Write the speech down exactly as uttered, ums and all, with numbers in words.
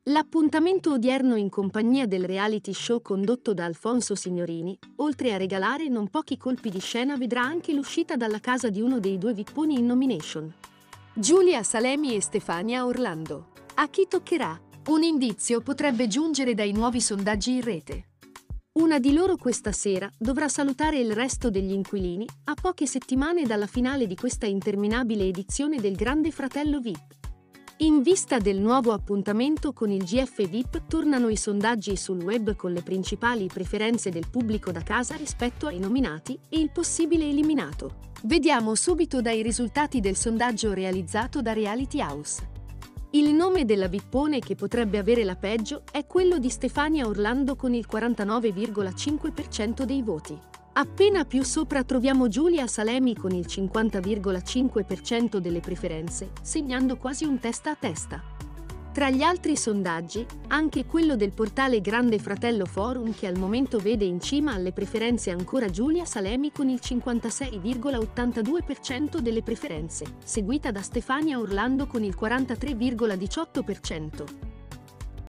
L'appuntamento odierno in compagnia del reality show condotto da Alfonso Signorini, oltre a regalare non pochi colpi di scena, vedrà anche l'uscita dalla casa di uno dei due vipponi in nomination. Giulia Salemi e Stefania Orlando. A chi toccherà? Un indizio potrebbe giungere dai nuovi sondaggi in rete. Una di loro questa sera dovrà salutare il resto degli inquilini a poche settimane dalla finale di questa interminabile edizione del Grande Fratello V I P. In vista del nuovo appuntamento con il G F V I P, tornano i sondaggi sul web con le principali preferenze del pubblico da casa rispetto ai nominati e il possibile eliminato. Vediamo subito dai risultati del sondaggio realizzato da Reality House. Il nome della vippone che potrebbe avere la peggio è quello di Stefania Orlando con il quarantanove virgola cinque per cento dei voti. Appena più sopra troviamo Giulia Salemi con il cinquanta virgola cinque per cento delle preferenze, segnando quasi un testa a testa. Tra gli altri sondaggi, anche quello del portale Grande Fratello Forum, che al momento vede in cima alle preferenze ancora Giulia Salemi con il cinquantasei virgola ottantadue per cento delle preferenze, seguita da Stefania Orlando con il quarantatré virgola diciotto per cento.